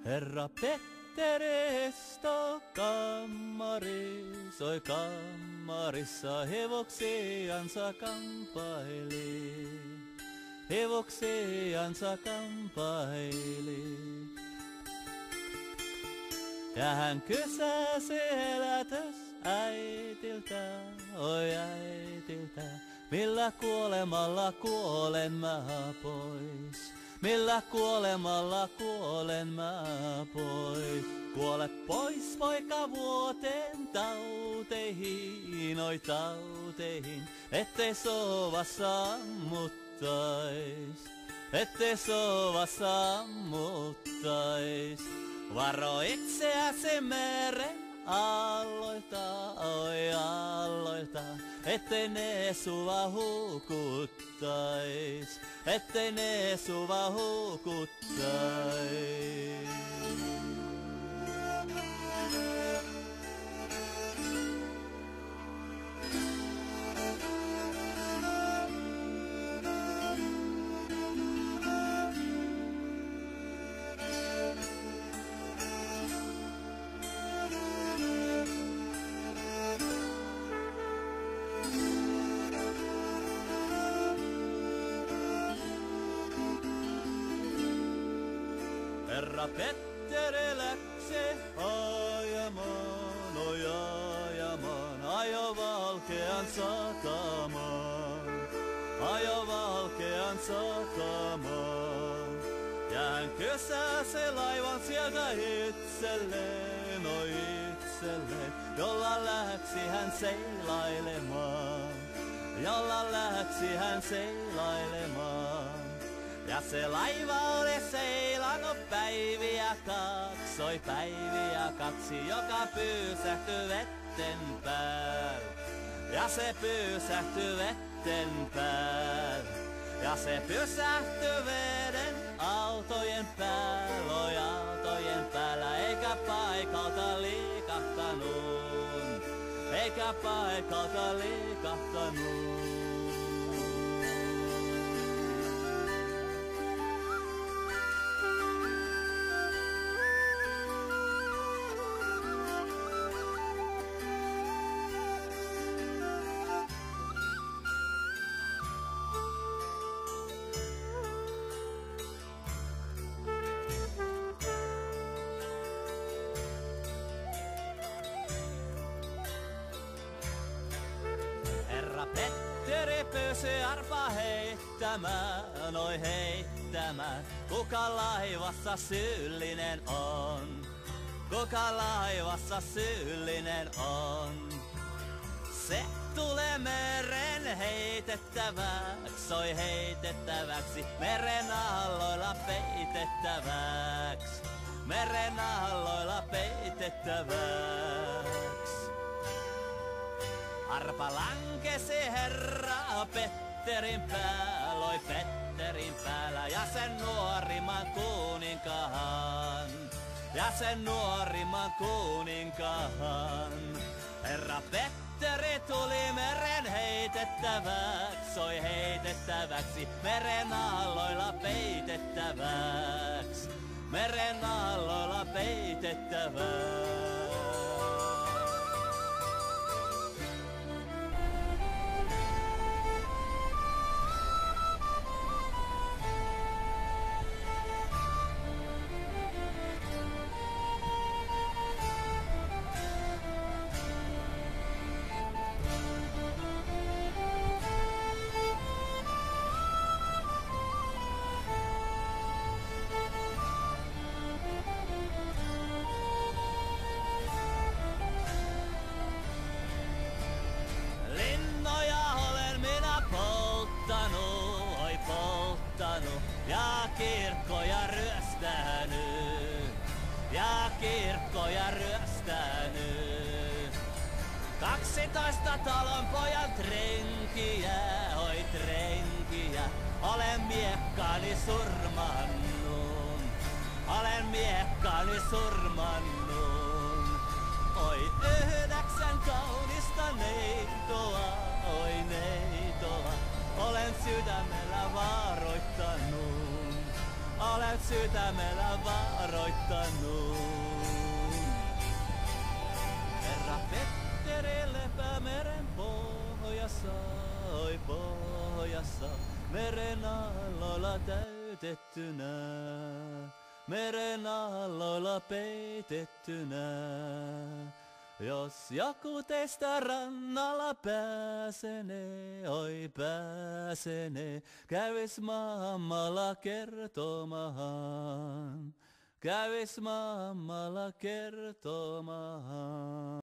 Herra Petteri istui kammarissa, oi kammarissa hevoksiansa kampaili. Hevoksiansa kampaili. Ja hän kysäsi elätys äitiltä, oi äitiltä, millä kuolemalla kuolen mä pois? Millä kuolemalla kuolen mä pois? Kuole pois poika vuoteen tauteihin, oi tauteihin, ettei sova sammuttais, ettei sova sammuttais. Varo itseäsi meren aalloilta, oi aalloilta, ettei ne sua hukuttais, ettei ne sua hukuttais. Herra Petteri läksi ajamaan, oi ajamaan, ajo valkean satamaan, ajo valkean satamaan. Ja hän kysäsi laivan sieltä itselleen, oi itselleen, jolla lähti hän seilailemaan, jolla lähti hän seilailemaan. Ja se laiva oli seilannut päiviä kaksi, oi päiviä kaksi, joka pyysähtyi vetten päällä. Ja se pyysähtyi vetten päällä. Ja se pysähtyi veden autojen päällä, oi autojen päällä, eikä paikalta liikahtanut, eikä paikalta liikahtanut. Petteri pyysi arpa heittämään, oi heittämään. Kuka laivassa syyllinen on? Kuka laivassa syyllinen on? Se tulee meren heitettäväksi, oi heitettäväksi. Meren aalloilla peitettäväksi, meren aalloilla peitettäväksi. Arpa lankesi herra Petterin päällä, oi Petterin päällä, ja sen nuorimman kuninkaan, ja sen nuorimman kuninkaan. Herra Petteri tuli meren heitettäväksi, oi heitettäväksi, meren aalloilla peitettäväksi, meren aalloilla peitettäväksi. Oi polttanut ja kirkkoja ryöstänyt, ja kirkkoja ryöstänyt. 12 talonpojan trenkiä, oi trenkiä, olen miekkani surmannut, olen miekkani surmannut. Oi 9 kaunista neitoa, oi neitoa. Olen sydämellä varoittanut, olet sydämellä varoittanut. Herra Petteri lepää meren pohjassa, oi pohjassa, meren aalloilla täytettynä, meren aalloilla peitettynä. Jos joku teistä rannalla pääsenee, oi pääsenee, kävis mammalla kertomahan, kävis mammalla kertomahan.